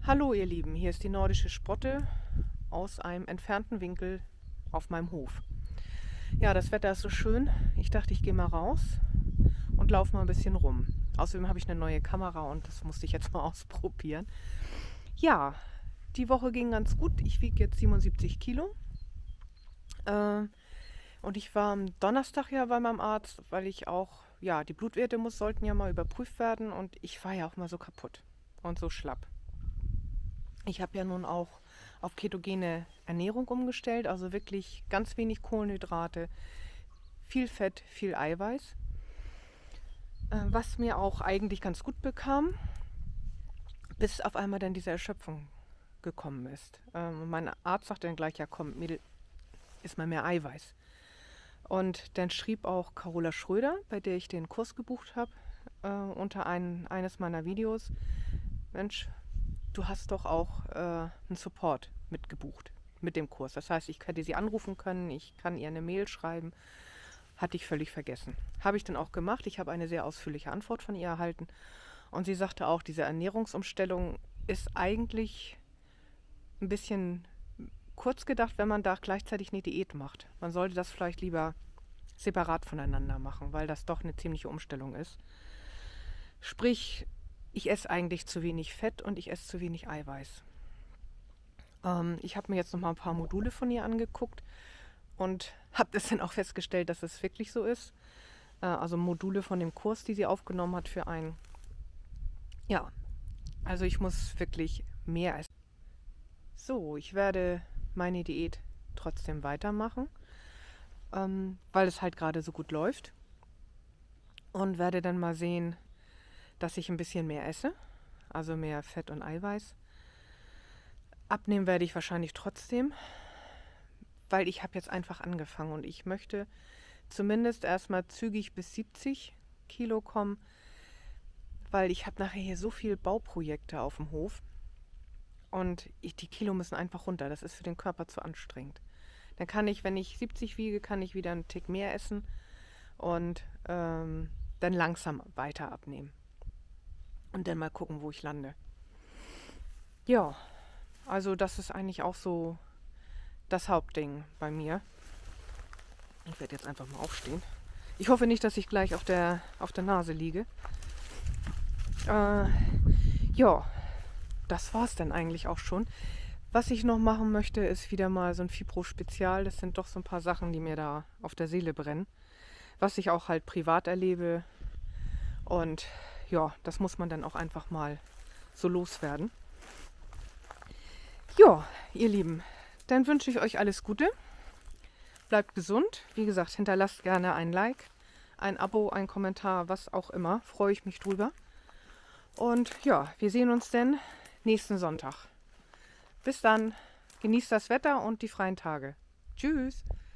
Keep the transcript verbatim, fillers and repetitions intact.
Hallo ihr Lieben, hier ist die nordische Sprotte aus einem entfernten Winkel auf meinem Hof. Ja, das Wetter ist so schön. Ich dachte, ich gehe mal raus und laufe mal ein bisschen rum. Außerdem habe ich eine neue Kamera und das musste ich jetzt mal ausprobieren. Ja, die Woche ging ganz gut. Ich wiege jetzt siebenundsiebzig Kilo. Äh, und ich war am Donnerstag ja bei meinem Arzt, weil ich auch, ja, die Blutwerte muss, sollten ja mal überprüft werden und ich war ja auch mal so kaputt und so schlapp. Ich habe ja nun auch auf ketogene Ernährung umgestellt, also wirklich ganz wenig Kohlenhydrate, viel Fett, viel Eiweiß, äh, was mir auch eigentlich ganz gut bekam, bis auf einmal dann diese Erschöpfung gekommen ist. Ähm, mein Arzt sagte dann gleich, ja komm, Mädel, iss mal mehr Eiweiß. Und dann schrieb auch Carola Schröder, bei der ich den Kurs gebucht habe, äh, unter ein, eines meiner Videos, Mensch, du hast doch auch äh, einen Support mitgebucht mit dem Kurs. Das heißt, ich hätte sie anrufen können, ich kann ihr eine Mail schreiben. Hatte ich völlig vergessen. Habe ich dann auch gemacht. Ich habe eine sehr ausführliche Antwort von ihr erhalten. Und sie sagte auch, diese Ernährungsumstellung ist eigentlich ein bisschen kurz gedacht, wenn man da gleichzeitig eine Diät macht. Man sollte das vielleicht lieber separat voneinander machen, weil das doch eine ziemliche Umstellung ist. Sprich, ich esse eigentlich zu wenig Fett und ich esse zu wenig Eiweiß. Ähm, ich habe mir jetzt noch mal ein paar Module von ihr angeguckt und habe das dann auch festgestellt, dass es wirklich so ist. Äh, also Module von dem Kurs, die sie aufgenommen hat für einen. Ja, also ich muss wirklich mehr essen. So, ich werde meine Diät trotzdem weitermachen, ähm, weil es halt gerade so gut läuft. Und werde dann mal sehen, dass ich ein bisschen mehr esse, also mehr Fett und Eiweiß. Abnehmen werde ich wahrscheinlich trotzdem, weil ich habe jetzt einfach angefangen und ich möchte zumindest erstmal zügig bis siebzig Kilo kommen, weil ich habe nachher hier so viele Bauprojekte auf dem Hof und ich, die Kilo müssen einfach runter. Das ist für den Körper zu anstrengend. Dann kann ich, wenn ich siebzig wiege, kann ich wieder einen Tick mehr essen und ähm, dann langsam weiter abnehmen. Und dann mal gucken, wo ich lande. Ja, also das ist eigentlich auch so das Hauptding bei mir. Ich werde jetzt einfach mal aufstehen. Ich hoffe nicht, dass ich gleich auf der, auf der Nase liege. Äh, ja, das war's dann eigentlich auch schon. Was ich noch machen möchte, ist wieder mal so ein Fibro-Spezial. Das sind doch so ein paar Sachen, die mir da auf der Seele brennen. Was ich auch halt privat erlebe. Und ja, das muss man dann auch einfach mal so loswerden. Ja, ihr Lieben, dann wünsche ich euch alles Gute. Bleibt gesund. Wie gesagt, hinterlasst gerne ein Like, ein Abo, ein Kommentar, was auch immer. Freue ich mich drüber. Und ja, wir sehen uns dann nächsten Sonntag. Bis dann. Genießt das Wetter und die freien Tage. Tschüss.